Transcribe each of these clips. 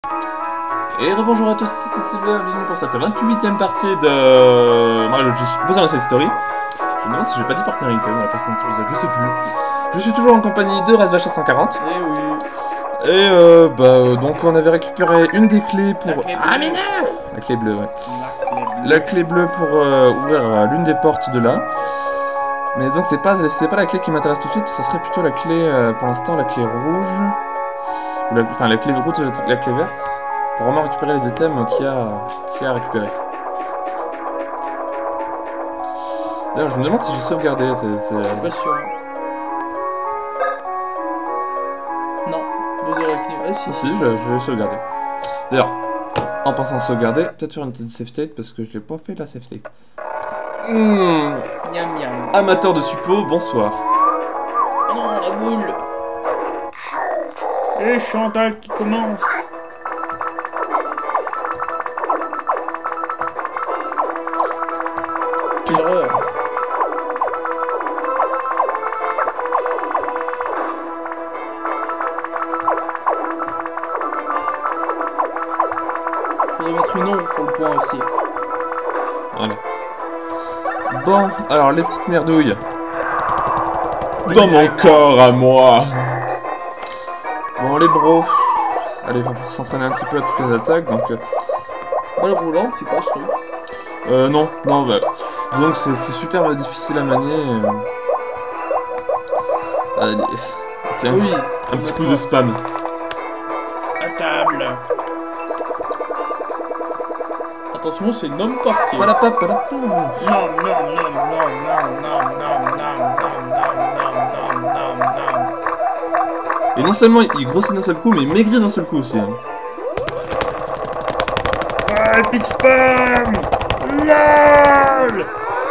Et rebonjour à tous, c'est Silver, bienvenue pour cette 28ème partie de Mario Luigi Bowser's Inside Story. Je me demande si j'ai pas dit partenarité dans la précédente épisode, je sais plus. Je suis toujours en compagnie de Razvacha 140. Eh oui. Et donc on avait récupéré une des clés pour... Ah mais non. La clé bleue, ouais. La clé bleue pour ouvrir l'une des portes de là. Mais donc c'est pas la clé qui m'intéresse tout de suite, ça serait plutôt la clé, pour l'instant, la clé rouge. Enfin la clé rouge, la clé verte. Pour vraiment récupérer les items qu'il y a à récupérer. D'ailleurs, je me demande si j'ai sauvegardé. Je suis pas sûr. Non, vous aurez clé. Ah si. Si, je l'ai sauvegardé. D'ailleurs, en pensant sauvegarder, peut-être faire une petite save state parce que je l'ai pas fait la save state. Miam miam. Amateur de suppo, bonsoir. Oh non, la boule. Et Chantal qui commence. Quelle horreur. Faudrait mettre une ombre pour le point aussi. Voilà. Bon, alors les petites merdouilles. Dans mon corps à moi. Bon, les bros. Allez, il va falloir s'entraîner un petit peu à toutes les attaques, donc... Balle roulante, c'est quoi ce truc? non, bah... Donc c'est super difficile à manier. Allez, tiens, Oui. un petit coup de spam. À table. Attention, c'est nom parti. Voilà, Non, non, non, non, non, non, non, non, non, non, non. Et non seulement il grossit d'un seul coup, mais il maigrit d'un seul coup aussi. Hein. Ah, epic spam. LOL.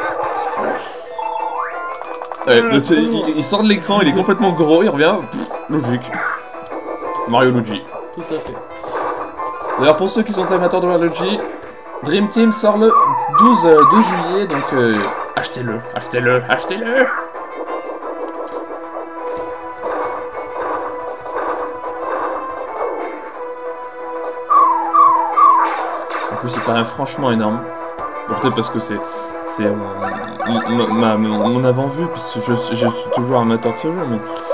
Ouais, il sort de l'écran, il est complètement gros, il revient. Pff, logique. Mario Luigi. Tout à fait. D'ailleurs, pour ceux qui sont amateurs de Mario Luigi, Dream Team sort le 12 juillet, donc achetez-le, achetez-le, achetez-le. En plus, il paraît franchement énorme. Bon, peut-être parce que c'est mon avant-vue, puisque je suis toujours amateur de ce jeu, mais...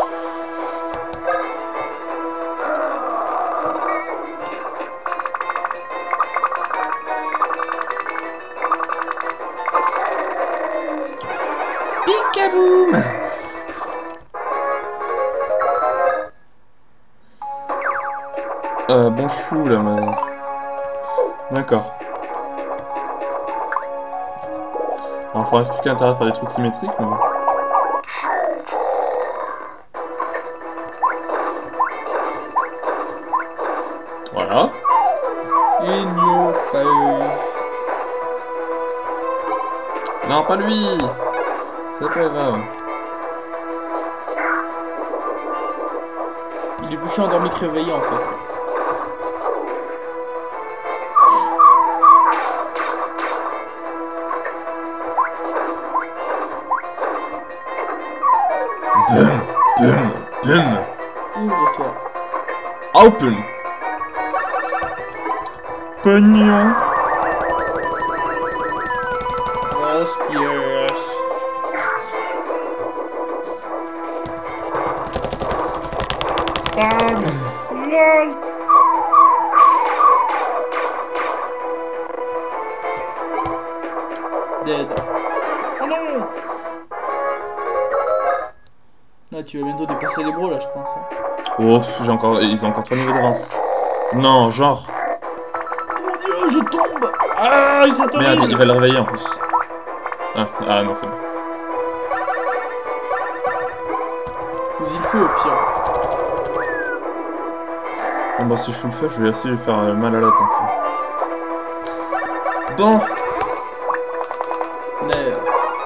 Picaboum! Bon chou là, d'accord. Alors, il faudra expliquer l'intérêt de faire des trucs symétriques, mais bon. Voilà. In your face. Non, pas lui! C'est pas grave. Il est bouché endormi que réveillé en fait. Bum, bum, bum. Ouvre-toi. Open! Pognon! Yes, yes. Bam. LOL. Dead. Oh non. Là, tu vas bientôt dépasser les bros là, je pense. Hein. Oh, ils ont encore 3 niveaux d'avance. Non, genre. Mon dieu, je tombe. Ah, il s'est Merde, il va le réveiller en plus. Ah non, c'est bon. Il faut au pire. Bon, bah, si je fous le feu, je vais essayer de lui faire mal à la tête. Bon. Merde.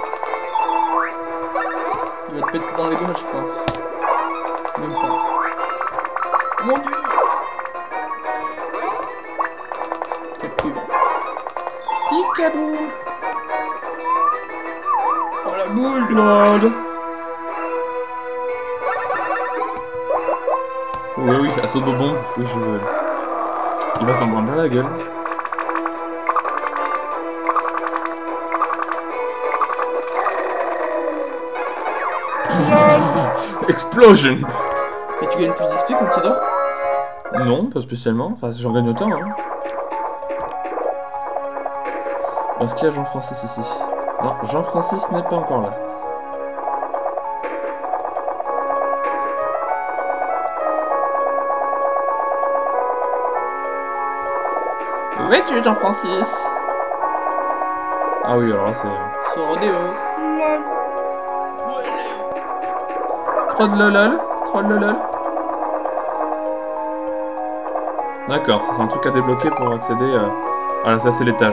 Il va te péter dans les doigts, je pense. Même pas. Mon dieu. Quel cul. Picabou. Oh la boule. LOL. Oui, assaut de bombe. Oui, je veux. Il va s'en prendre plein la gueule. Explosion! Et tu gagnes plus d'XP quand tu dors? Non, pas spécialement. Enfin, j'en gagne autant. Hein. Est-ce qu'il y a Jean-Francis ici? Non, Jean-Francis n'est pas encore là. Où es-tu, Jean-Francis? Ah oui, alors là, c'est... Sur rodéo. Trop de lolol. Trop de lolol. D'accord, c'est un truc à débloquer pour accéder... Voilà, ça c'est l'étage.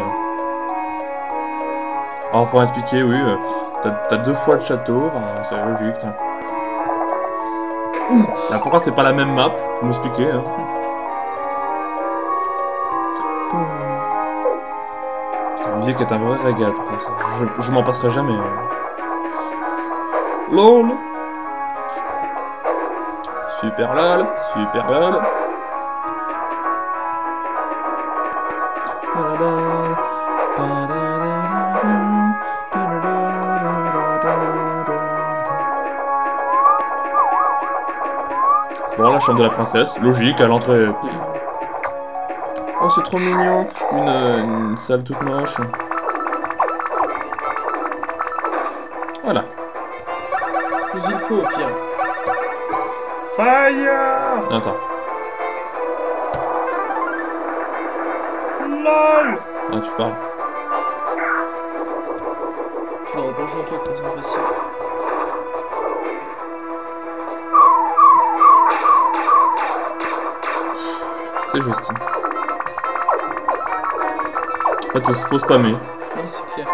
Alors, faut expliquer, oui, t'as 2 fois le château, enfin, c'est logique. Là, pourquoi c'est pas la même map? Faut m'expliquer, hein. La musique est un vrai régal, pour ça. Je m'en passerai jamais. LOL. Super LOL, super LOL. Bon, la chambre de la princesse, logique, à l'entrée. Oh, c'est trop mignon. Une salle toute moche. Voilà. Plus il faut, au pire. Fire! Attends. LOL! Ah, tu parles. Tu dois repenser en toi, concentration. C'est juste. En fait, faut spammer. Oui, c'est clair.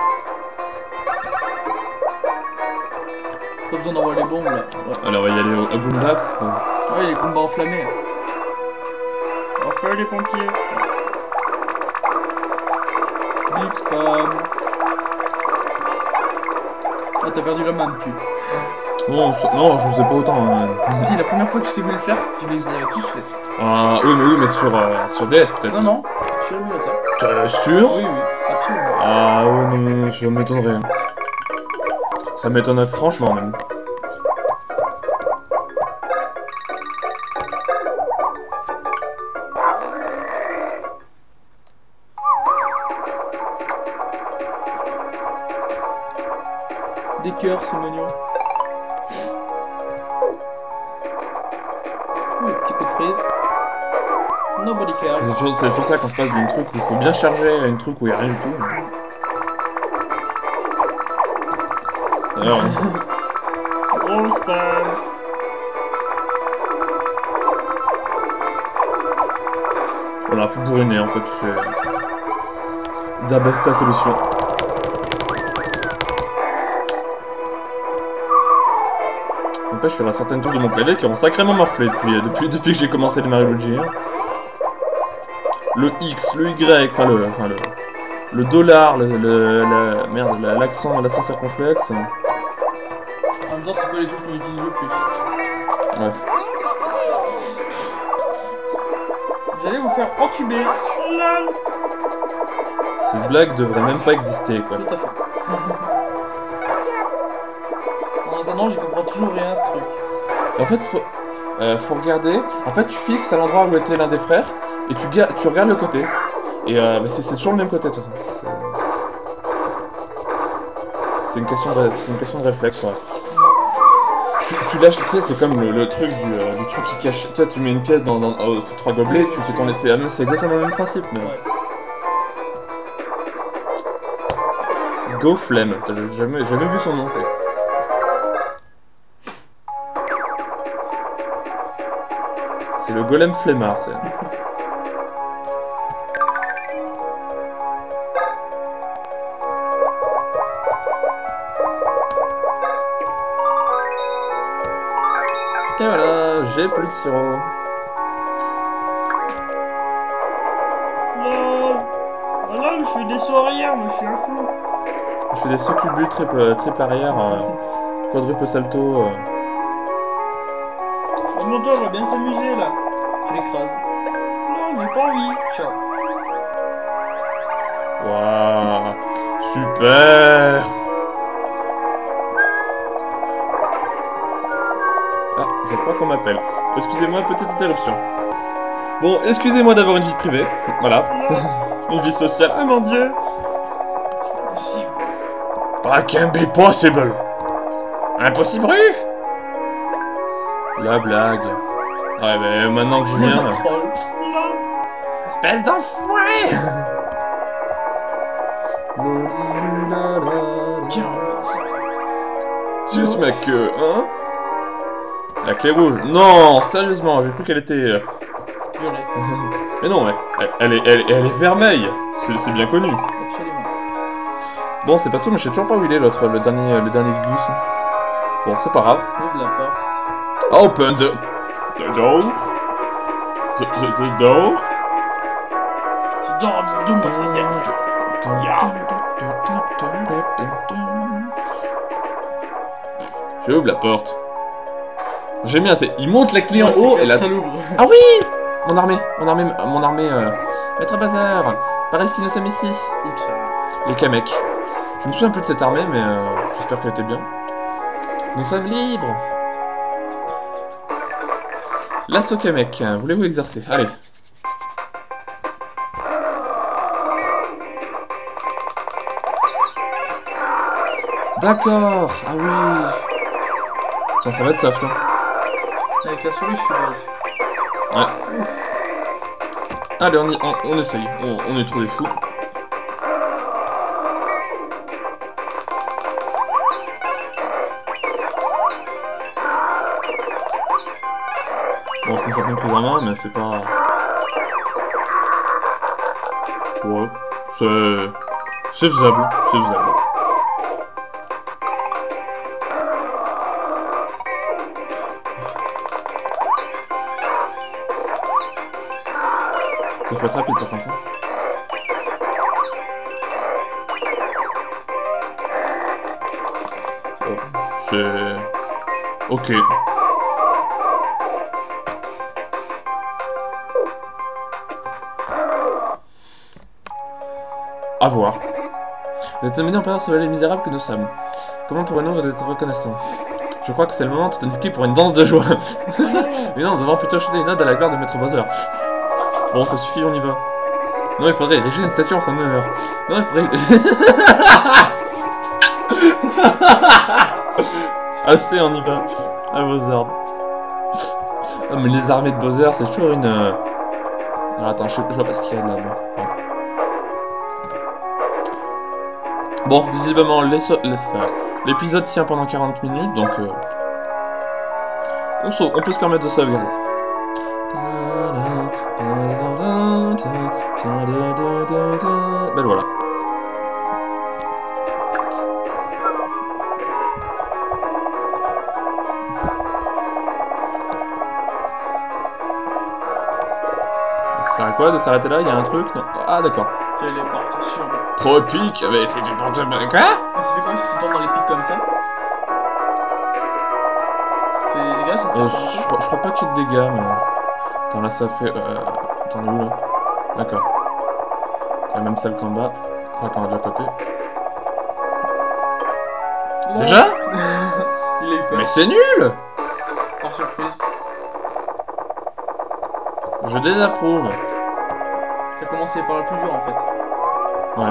Pas besoin d'envoyer les bombes là. Ouais. Alors, on va y aller au Boombax. Ouais, les combats enflammés. Enfin, les pompiers. Big spam. Ah, t'as perdu la main, tu. Non, non, je ne sais pas autant. Hein. Si, la première fois que je t'ai vu le faire, tu les avais tous fait. Oui, mais sur DS peut-être. Non, non, sur l'émulateur. T'es sûr? Oui, oui, absolument. Ah, ouais, non, ça m'étonnerait. Ça m'étonnerait franchement, même. Des cœurs, c'est mignon. Ouh, petit coup de frise. Nobody cares. C'est toujours ça quand je passe d'un truc où il faut bien charger à une truc où il n'y a rien du tout. Alors, Gros spam. voilà, faut bourriner en fait. C'est la besta solution. N'empêche, il y aura certaines tours de mon clavier qui ont sacrément morflé depuis que j'ai commencé les Mario Luigi. Le X, le Y, le dollar, l'accent circonflexe. En même temps, c'est pas les touches qu'on utilise le plus. Ouais. Vous allez vous faire entuber. Lol. Ces blagues devraient même pas exister, quoi. Tout à fait. En attendant, j'y comprends toujours rien à ce truc. En fait, faut regarder. En fait, tu fixes à l'endroit où était l'un des frères et tu regardes le côté. Et c'est toujours le même côté, de toute façon. C'est une question de réflexe, ouais. Tu lâches, tu sais, c'est comme le truc du truc qui cache. Tu sais, tu mets une pièce dans 3 gobelets, tu fais ton laisser aller, c'est exactement le même principe. Mais... Ouais. Go Flemme, t'as jamais vu son nom, c'est. C'est le golem flemmard, c'est. Et voilà, j'ai plus de sirop. Lol. Voilà, je fais des sauts arrière, moi je suis un fou. Je fais des succubus triple arrière, quadruple salto. Oh mon dieu, on va bien s'amuser là. Tu l'écrases. Non, du pas oui. Ciao. Waouh, super. Ah, je crois qu'on m'appelle. Excusez-moi, petite interruption. Bon, excusez-moi d'avoir une vie privée. Voilà. Une vie sociale. Ah mon dieu. Impossible. That can be possible. Impossible. La blague. Ouais, mais maintenant que je viens... Espèce d'enfoiré. Tiens, on prend ça. Juste ma queue, hein. La clé rouge. Non, sérieusement, j'ai cru qu'elle était... Violette. Mais non, elle est vermeille. C'est bien connu. Absolument. Bon, c'est pas tout, mais je sais toujours pas où il est l'autre, le dernier Gus. Bon, c'est pas grave. Ouvre la porte. Open the door. The door. The door, J'ouvre la porte. J'aime bien, il monte la clé en haut et la... ça l'ouvre. Ah oui. Mon armée. Maître Bazar. Par ici, nous sommes ici. Les Kamek. Je me souviens plus de cette armée, mais j'espère qu'elle était bien. Nous sommes libres. L'assaut Kamek. Voulez-vous exercer? Allez. D'accord. Ah oui. Tiens, ça va être soft, hein. Avec la souris, je suis bête. Ouais. Allez, on essaye. On est trop des fous. Bon, c'est une certaine prise en main, mais c'est pas... Ouais, c'est faisable, c'est faisable. Il faut être rapide par contre. Oh, c'est... Ok. À voir. Vous êtes amené en parlant sur les misérables que nous sommes. Comment pourrions-nous vous être reconnaissants? Je crois que c'est le moment de t'indiquer pour une danse de joie. Mais non, nous devons plutôt chanter une ode à la gloire de Maître Bowser. Bon, ça suffit, on y va. Non, il faudrait ériger une statue en son honneur. Non, il faudrait... Assez, on y va. À Bowser. Ah, mais les armées de Bowser, c'est toujours une... Alors, attends, je vois pas ce qu'il y a là. Bon, visiblement, l'épisode tient pendant 40 minutes, donc... on peut se permettre de sauvegarder. Ben voilà. Ça sert à quoi de s'arrêter là? Il y a un truc? Non. Ah d'accord. Téléportation. Tropique, mais c'est du porte... Quoi? Mais ça fait quoi si tu tombes dans les pics comme ça? C'est des dégâts, ça te je crois pas qu'il y ait de dégâts, mais... Attends, là ça fait... Attends, on est où là? D'accord. Il y a même celle qu'en bas. Enfin, qu'en de l'autre côté. Non. Déjà? Il a eu peur. Mais c'est nul! Par surprise. Je désapprouve. T'as commencé par le plus dur en fait. Ouais.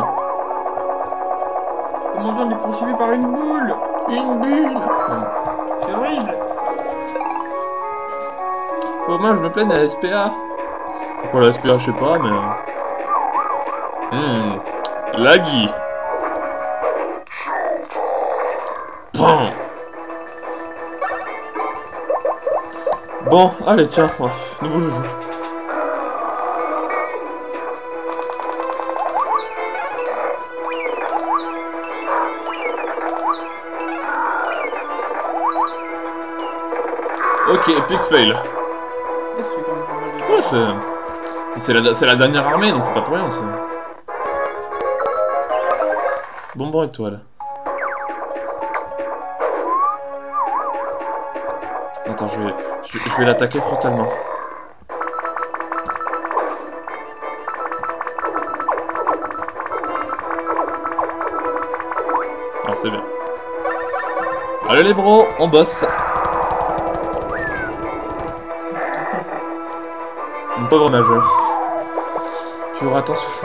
Oh mon dieu, on est poursuivi par une boule! Une bulle! C'est horrible! Faut moi je me plaigne à la SPA. Pourquoi la SPA, je sais pas, mais... Laggy. Pan. Bon, allez, tiens, nouveau jeu. Ok, epic fail. Ouais, c'est la dernière armée, donc c'est pas pour rien, ça. Bonbon étoile. Attends, je vais l'attaquer frontalement. C'est bien. Allez les bros, on bosse. Une pauvre majeur. Tu auras tant souffert.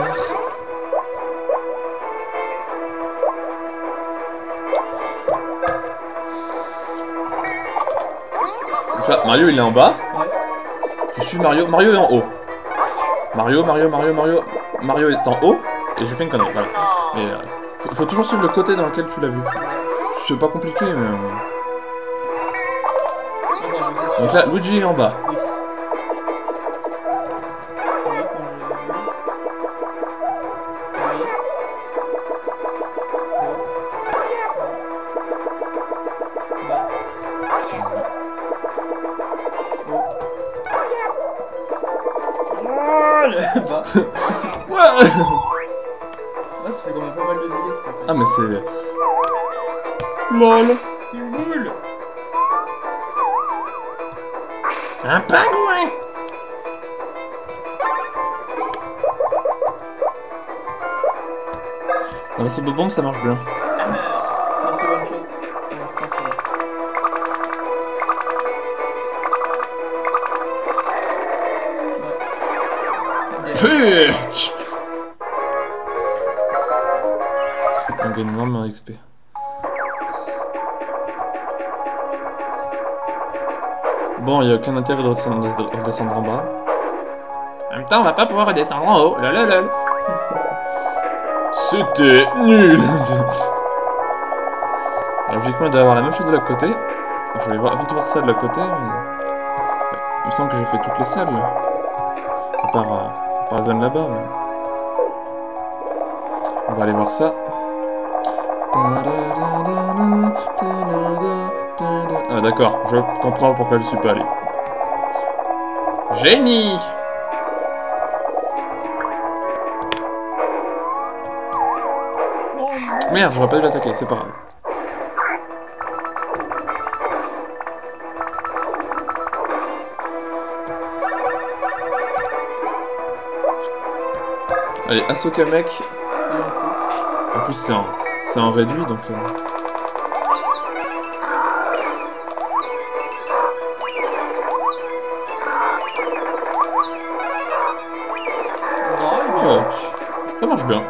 Donc là, Mario il est en bas. Ouais. Je suis Mario. Mario est en haut. Mario est en haut. Et je fais une connerie, voilà. Mais faut toujours suivre le côté dans lequel tu l'as vu. C'est pas compliqué, mais... Donc là, Luigi est en bas. Oui. Bah. Ouais. Là, ça fait quand même pas mal de dégâts, ça. Ah, mais c'est... LOL. C'est nul. Un pingouin. Dans la soupe de bombe, ça marche bien. Non, c'est one shot. Pour l'instant, c'est bon. Ouais. Pitch. On gagne énormément d'XP. Bon, il n'y a aucun intérêt de redescendre en bas. En même temps, on va pas pouvoir redescendre en haut. Lalalala. C'était nul. Alors, logiquement, il doit y avoir la même chose de l'autre côté. Je vais vite voir ça de l'autre côté. Mais... il me semble que j'ai fait toutes les salles. À part la zone là-bas. Mais... on va aller voir ça. Ah d'accord, je comprends pourquoi je suis pas allé. Génie! Merde, j'aurais pas dû l'attaquer, c'est pas grave. Allez, Asuka mec. En plus c'est en réduit donc... ça marche bien.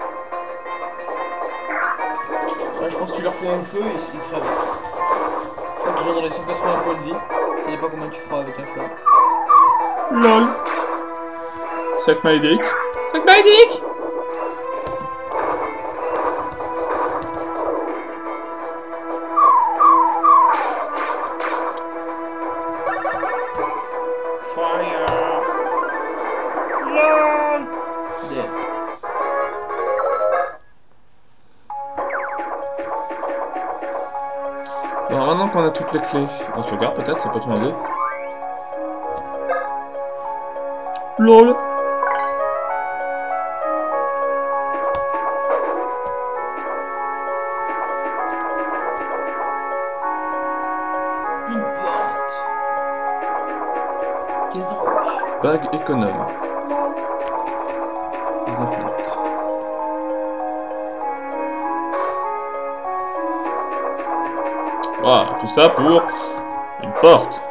Ouais, je pense que tu leur fais un feu et ils crèvent. Je crois que j'en ai les 180 points de vie. Ça dépend combien tu feras avec un feu. LOL. Suck my dick. Suck my dick. Bon, maintenant qu'on a toutes les clés, on sauvegarde peut-être, ça peut être une idée. LOL. Une porte. Qu'est-ce donc? Bague économe. 19 minutes. Voilà, tout ça pour une porte.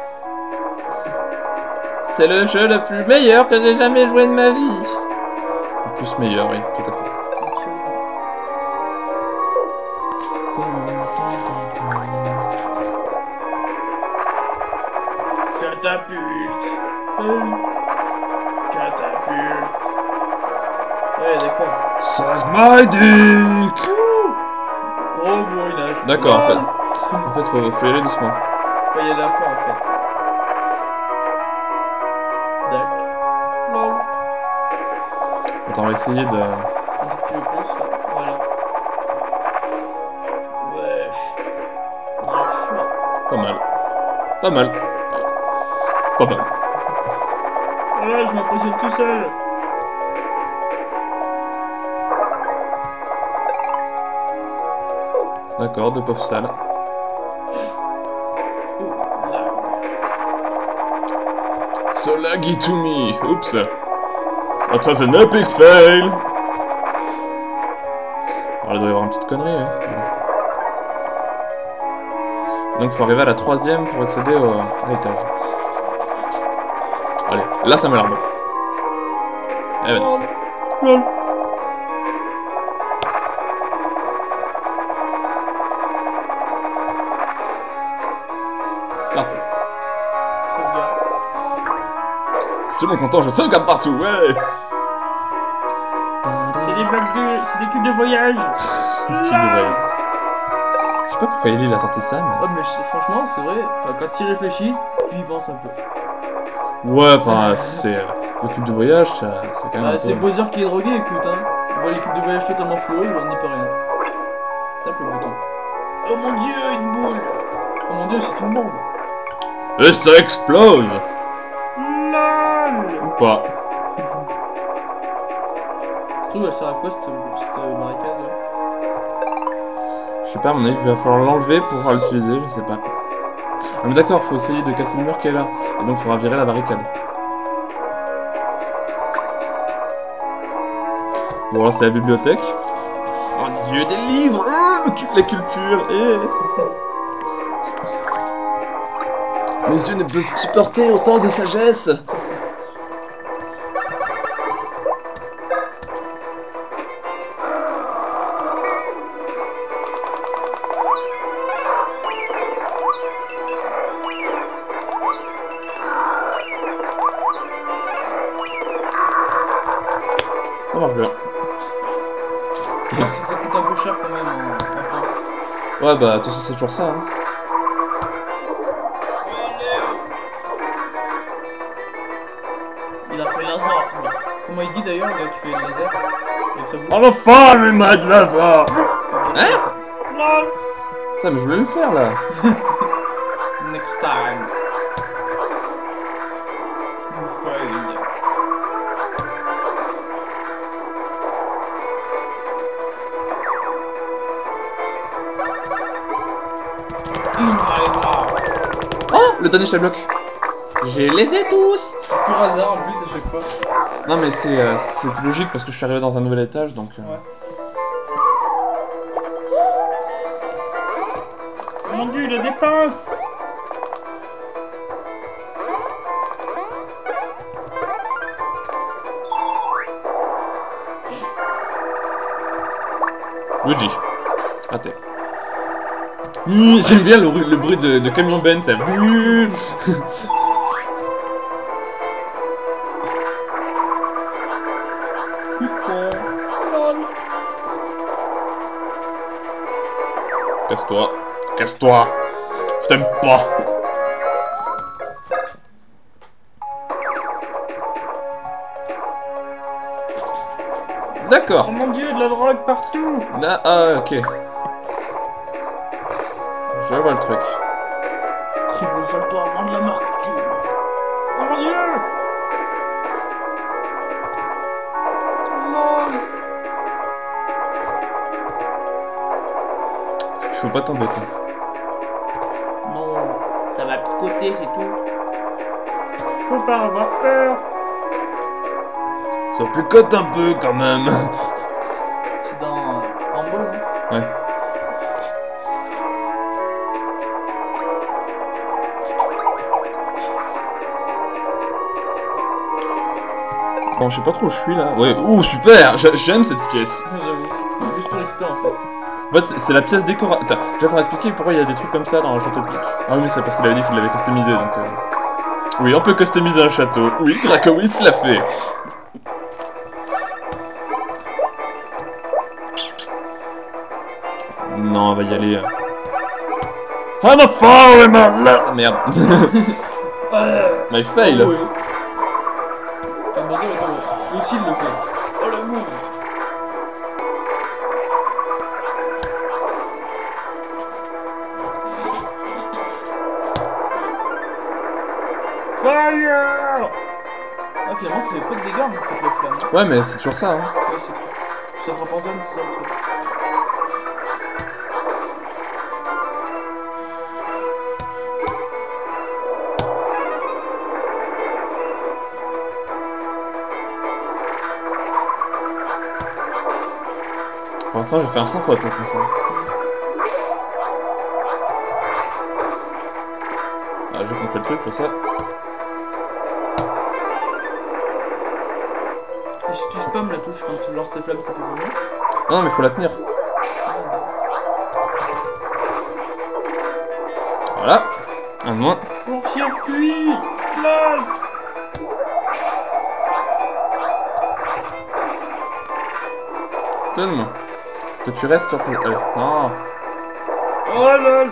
C'est le jeu le plus meilleur que j'ai jamais joué de ma vie. Le plus meilleur, oui, tout à fait. Catapulte. Catapulte. Ouais, d'accord. Suck my dick. Gros bourrinage. D'accord, en fait. En fait, faut y aller doucement. Il y a de la foi en fait. D'accord. Lol. Attends, on va essayer de... Un tout petit peu plus, là. Voilà. Wesh. Pas mal. Pas mal. Pas mal. Ouais, je m'impressionne tout seul. D'accord, deux pauvres salles. So laggy to me. Oops. That was an epic fail. Alors, il doit y avoir une petite connerie, hein. Donc faut arriver à la 3ème pour accéder à l'étage. Allez, là ça m'a l'air bon. Eh ben. Lol. Partout. Sauvegarde. Je suis tellement content, je sauvegarde partout, ouais. C'est des blocs de... C'est des cubes de voyage. Je sais pas pourquoi il a sorti ça, mais... Oh mais franchement c'est vrai, enfin, quand tu y réfléchis, tu y penses un peu. Ouais, enfin, c'est... le cube de voyage, c'est quand même un C'est peu... Bowser qui est drogué, écoute hein. Il voit les cubes de voyage totalement fluo, il en n'y peut rien. Tape le bouton. Oh mon dieu, une boule. Oh mon dieu, c'est une bombe. Et ça explose. LOL. Ou pas. Tu trouves elle sert à quoi cette barricade là? Je sais pas, à mon avis, il va falloir l'enlever pour pouvoir l'utiliser, je sais pas. Ah mais d'accord, faut essayer de casser le mur qui est là. Et donc, il faudra virer la barricade. Bon, là, c'est la bibliothèque. Oh Dieu, des livres. La culture. Mes yeux ne peuvent supporter autant de sagesse. Ça marche bien. Ça coûte un peu cher quand même en France. Ouais, bah, de toute façon, c'est toujours ça. Hein. Il a fait laser. Comment il dit d'ailleurs là, tu fais le laser avec sa bouche? I'm a farming my laser. Hein? LOL. Ça, mais je voulais le faire, là. Next time. You failed. Oh, le dernier bloc. Je les ai tous. Pur hasard en plus à chaque fois. Non, mais c'est logique parce que je suis arrivé dans un nouvel étage, donc... Ouais. Oh mon dieu, il le dépasse. Luigi. Raté. J'aime bien le bruit de camion Ben, ça... Casse-toi. Casse-toi. Je t'aime pas. D'accord. Oh mon dieu, de la drogue partout. Ah, ok. Je vois le truc. Triple salto avant de la marque. Oh mon dieu. LOL. Il faut pas tomber, quoi. Non, ça va picoter, c'est tout. Faut pas avoir peur. Ça picote un peu, quand même. C'est dans Rumble, hein? Ouais. Bon, je sais pas trop où je suis, là. Ouais, ouh, super. J'aime cette pièce. J'avoue. Juste pour l'expert, en fait. En fait, c'est la pièce décorative. Déjà, faudra expliquer pourquoi il y a des trucs comme ça dans le château Peach. Ah oui, mais c'est parce qu'il avait dit qu'il l'avait customisé, donc... Oui, on peut customiser un château. Oui, Krakowitz l'a fait. Non, on va y aller. I'm a farmer! Ah, merde. My fail. Oui. T'as demandé au aussi il le fait. Oh l'amour. Fire. Ah finalement ça fait pas de dégâts en fait la flamme. Ouais, mais c'est toujours ça, hein. Ouais, ça frappe en zone, c'est ça le truc. Pour l'instant, j'ai fait un 100 fois comme ça. j'ai compris le truc pour ça. Et si tu spams la touche quand tu lances tes flammes, ça peut vraiment. Non, mais faut la tenir. Voilà. Un de moins. Court-circuit. Lol. Donne-moi. Toi, tu restes sur le... Allez. Non. Oh lol.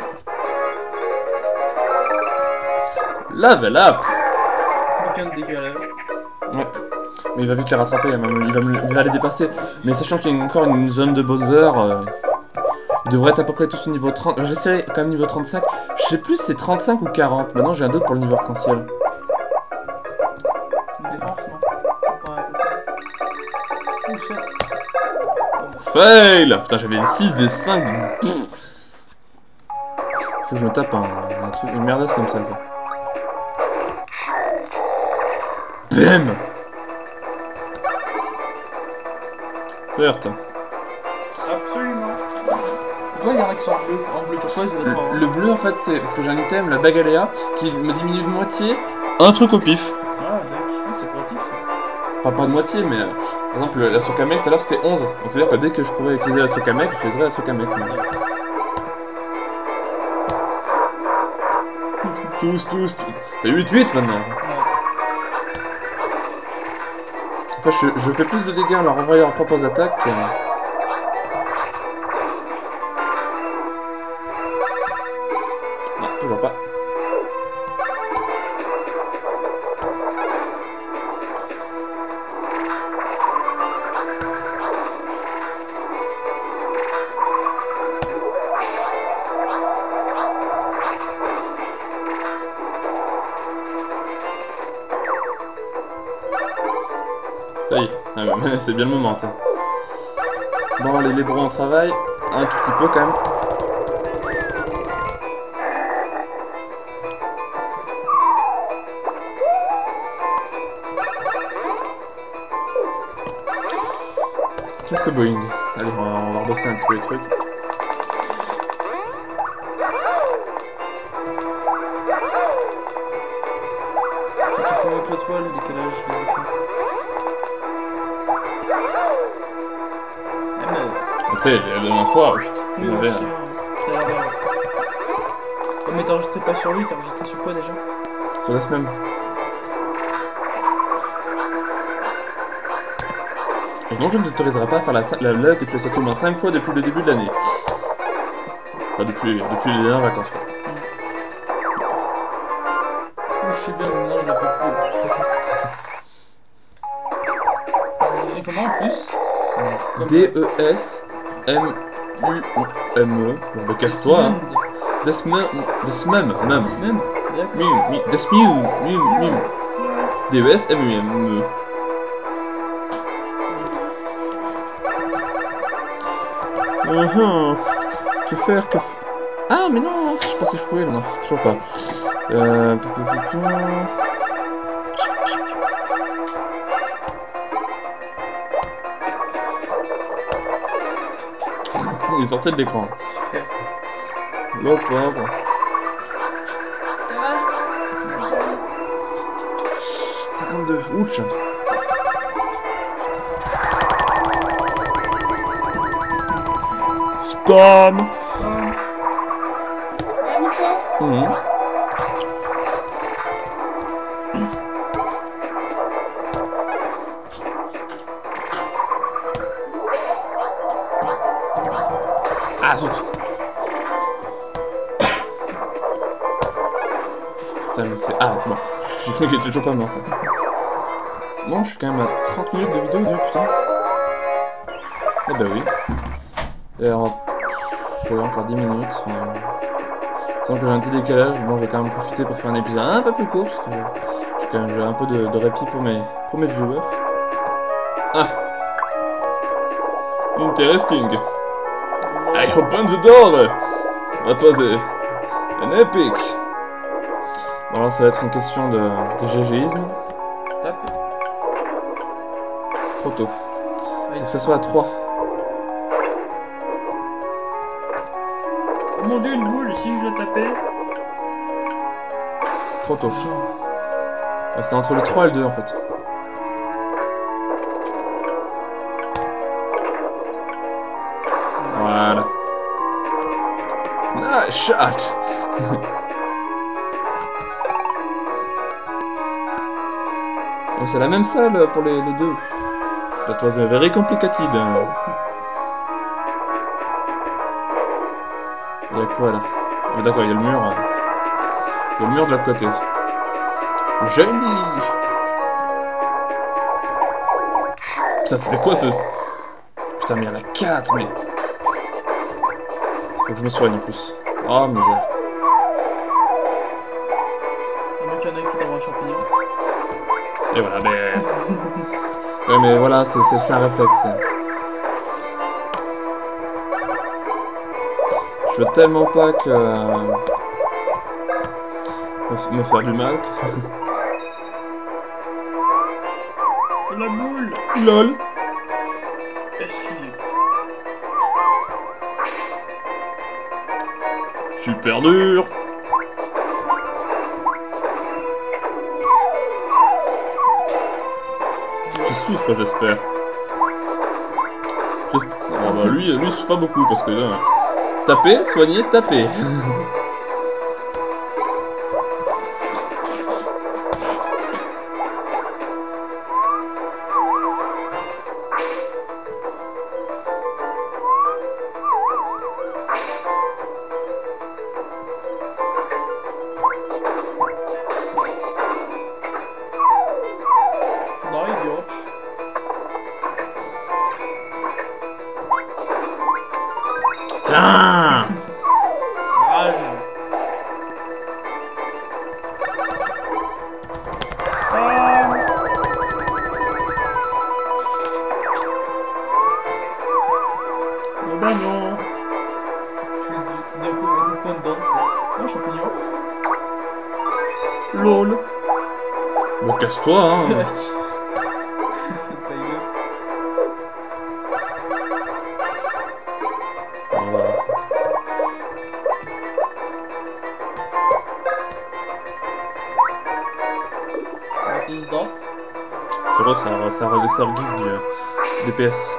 Level up. Aucun décalage. Ouais. Mais il va vite les rattraper, il va les dépasser. Mais sachant qu'il y a encore une zone de Bowser, il devrait être à peu près tous au niveau 30. J'essaierai quand même niveau 35. Je sais plus si c'est 35 ou 40. Maintenant j'ai un doute pour le niveau arc-en-ciel. Une défense, non? Ou 7. Fail. Putain, j'avais des 6, des 5. Faut que je me tape un truc, une merdasse comme ça, quoi. Bam. Certes. Absolument. Pourquoi il y en a qui sont en bleu turquoise et d'autres en Le bleu, en fait, c'est parce que j'ai un item, la bague aléa, qui me diminue de moitié un truc au pif. Ah, d'accord. C'est pratique ça. Enfin, pas de moitié, mais par exemple, la Sokamek, tout à l'heure c'était 11. Donc, c'est-à-dire que dès que je pourrais utiliser la Sokamek, j'utiliserais la Sokamek. Tous. T'as 8-8 maintenant. Après, je fais plus de dégâts en leur envoyant leurs propres attaques. Non, toujours pas. Ça y est, c'est bien le moment. T'sais. Bon, allez, les bros en travail, un tout petit peu quand même. Qu'est-ce que Boeing? Allez, on va rebosser un petit peu les trucs. Tu fais avec l'étoile, le décalage, les effets. Tu sais, la dernière fois, Oui, il y avait... aussi, tout à l'heure. Oh, mais t'as enregistré pas sur lui, t'as enregistré sur quoi déjà? sur la semaine. Donc je ne t'autoriserai pas à faire la blague que tu as sorti au moins 5 fois depuis le début de l'année. Enfin, depuis les dernières vacances. Quoi. Oh, je sais bien, mais non, je l'ai pas plus. Ça s'écrit comment en plus? D-E-S-M-U-M-E. Bon, bah casse-toi, hein. Desmem. Même, d'accord. Desmum. D-E-S-M-U-M-E. Que faire, Ah, mais non, je pensais que je pouvais, non, toujours pas. Il sortait de l'écran. Le pauvre. 52, ouch. Spam. Ah, zut. Putain, mais c'est... Ah, bon. J'ai cru qu'il était toujours pas mort. Bon, je suis quand même à 30 minutes de vidéo, déjà, putain. Eh bah oui. Et alors... Ouais, encore 10 minutes. Sans que j'ai un petit décalage, bon, je vais quand même profiter pour faire un épisode un peu plus court, parce que j'ai un peu de répit pour mes viewers. Ah. Interesting. I open the door. That was an epic. Bon, là, ça va être une question de GGisme. Tape. Trop tôt. Faut que ça soit à 3. Oh mon dieu, une boule, si je le tapais. trop tôt. Ah, c'est entre le 3 et le 2 en fait. Voilà. Ah, shot. Oh, c'est la même salle pour les deux. That was very complicated. Il y a quoi là? Ah, d'accord, il y a le mur. Il y a le mur de l'autre côté. Joli. Putain, c'était quoi ce... Putain, mais il y en a 4, mais... Faut que je me soigne en plus. Oh, mais... Il y en a qui t'envoient un champignon. Et voilà, mais... Ouais, mais voilà, c'est un réflexe. Je veux tellement pas que... me faire du mal. La boule. LOL. Esquive. Super dur. Tu souffres, j'espère. Oh, bah lui il souffre pas beaucoup parce que là... Taper, soigner, taper. Non, idiot. Tiens. Rage. Oh bah non. Tu d'un coup un point de danse. Un champignon. LOL. Bon, casse-toi, hein. Taille-le. What is that? C'est vrai, ça regive du DPS.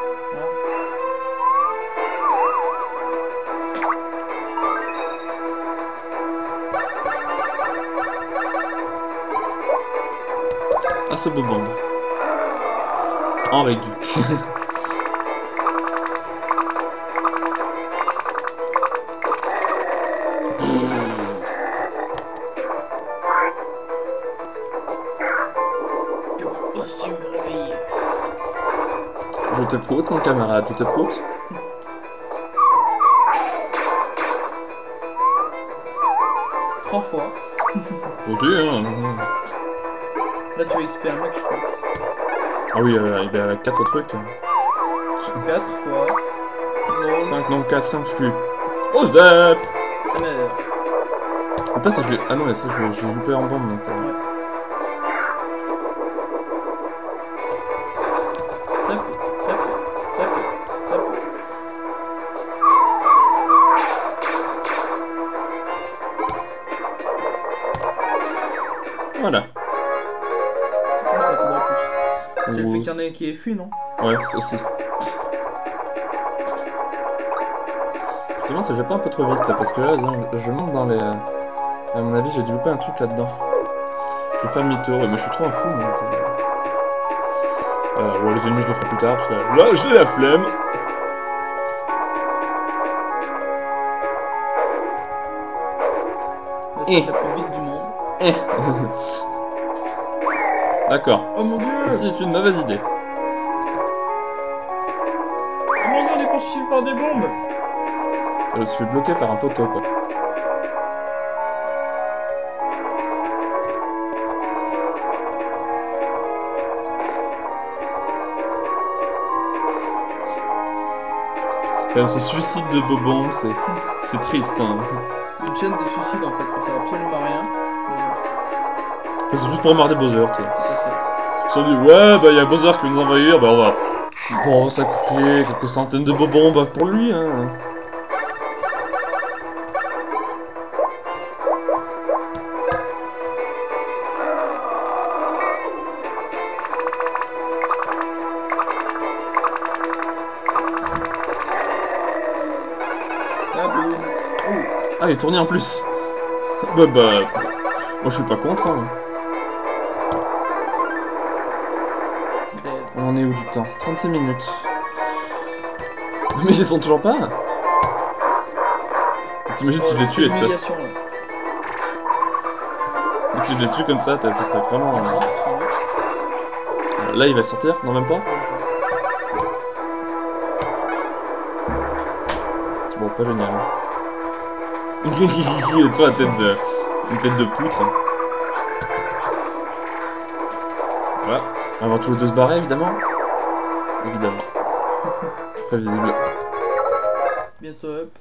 Ah, ce beau bombe. En réduc. Costume réveillé. Je te proute, mon camarade, tu te proutes? 3 fois. Ok, hein. Là tu expert mec je pense. Ah oui, il y a 4 trucs. 4 fois. Non. 5, non, 4, 5, je sais plus. Oh, zap! Merde. En fait, je l'ai... Ah non, mais ça, je l'ai loupé en bombe, donc... Tape, tape, tape, tape. Voilà. C'est le fait qu'il y en ait qui est fui, non? Ouais, c'est aussi. Justement, ça j'ai pas un peu trop vite là, parce que là, je monte dans les... À mon avis, j'ai dû louper un truc là-dedans. Je vais faire demi-tour, et moi je suis trop un fou, moi. Ouais, les ennemis, je le ferai plus tard, parce que là, j'ai la flemme. Là, c'est la plus vite du monde. D'accord. Oh mon dieu! Ceci est une mauvaise idée. Oh mon dieu, on est poursuivi par des bombes! Je suis bloqué par un poteau, quoi. Quand même, ce suicide de Bobon, c'est triste, hein. Une chaîne de suicide en fait, ça sert absolument à rien. C'est juste pour emmerder Bowser, tu sais. Tout à fait. Ils se sont dit, ouais, bah, il y a Bowser qui va nous envahir, bah, on va... Bon, ça coûte quelques centaines de bobons, bah, pour lui, hein. Ah, il est tourné en plus. Bah, moi je suis pas contre. Hein. On est où du temps? 36 minutes. Mais ils sont toujours pas. T'imagines si je les tue avec ça? Mais si je les tue comme ça serait vraiment... Là il va sortir? Non même pas? Bon, pas génial. Il a toujours la tête de... une tête de poutre. Voilà. On va avoir tous les deux se barrer évidemment. Évidemment. Prévisible. Bientôt up.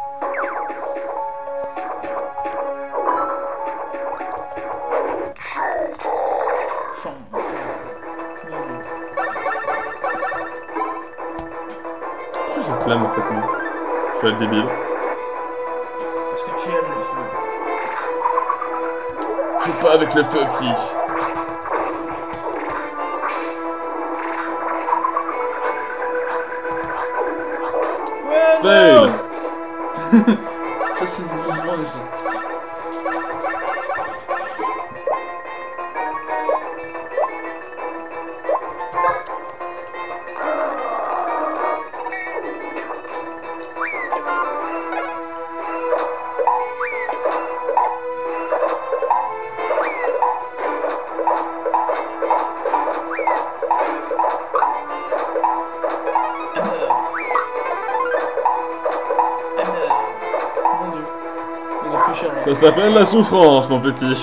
Pourquoi j'ai flamme en fait moi? Je suis un débile. Parce que tu aimes le feu. Je joue pas avec le feu petit. Fail. Ça c'est du mouvement de ça. Ça s'appelle la souffrance, mon petit.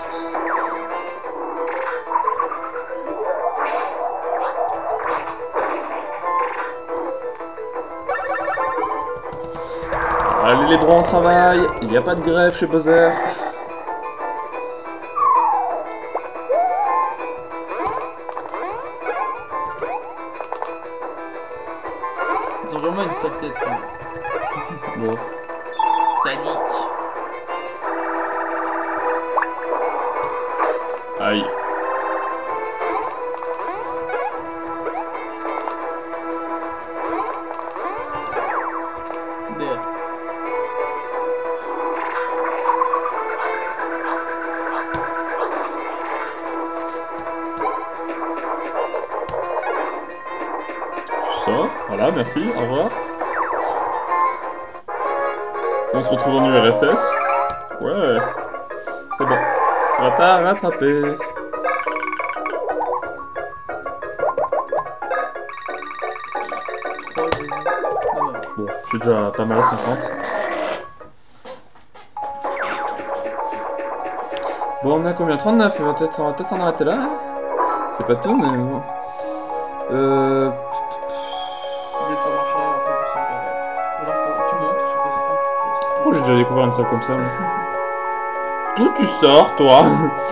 Allez les bras en travail, il n'y a pas de grève chez Bowser. Ils ont vraiment une sale tête. Bon. Sadique. Aïe. Ça, voilà, merci, au revoir. Et on se retrouve en URSS. Ouais. C'est bon. Retard rattrapé. Bon, je suis déjà pas mal à 50. Bon, on a combien? 39, on va peut-être s'en arrêter là. Hein, c'est pas tout, mais bon. Pourquoi j'ai déjà découvert une salle comme ça? D'où tu sors, toi?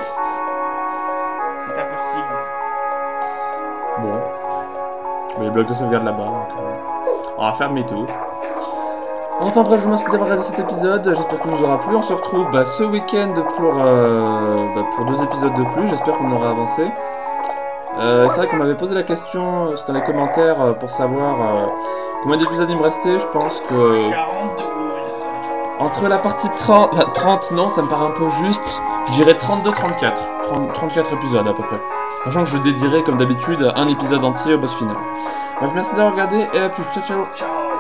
C'est impossible. Bon. Mais les blocs de sauvegarde là-bas, donc on va faire demi-tour. Enfin bref, je vous remercie d'avoir regardé cet épisode, j'espère qu'il nous aura plu. On se retrouve ce week-end pour 2 épisodes de plus, j'espère qu'on aura avancé. C'est vrai qu'on m'avait posé la question dans les commentaires pour savoir combien d'épisodes il me restait. Je pense que 42. entre la partie 30, 30 non, ça me paraît un peu juste. Je dirais 32-34. 34 épisodes à peu près. Sachant que je dédierai comme d'habitude un épisode entier au boss final. Bref, merci d'avoir regardé et à plus. Ciao ciao. Ciao.